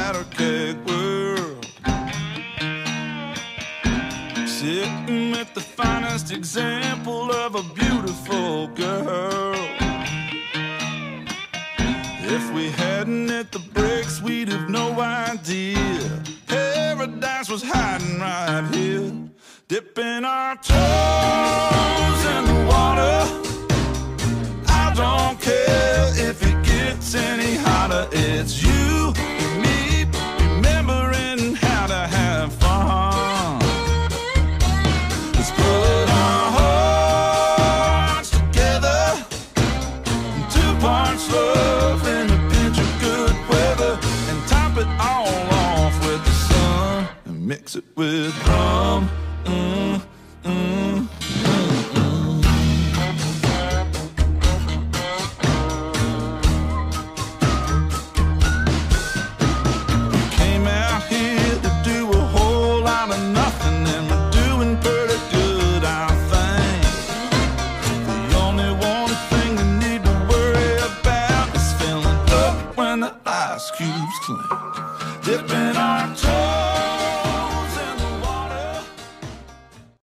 powder keg world. Sitting with the finest example of a beautiful girl. If we hadn't hit the brakes, we'd have no idea paradise was hiding right here. Dipping our toes in the water. I don't care if it gets any hotter. It's you and me remembering how to have fun. Let's put our hearts together. 2 parts love and a pinch of good weather, and top it all off with the sun and mix it with rum. Came out here to do a whole lot of nothing, and we're doing pretty good, I think. The only thing we need to worry about is filling up when the ice cubes clink. Dipping our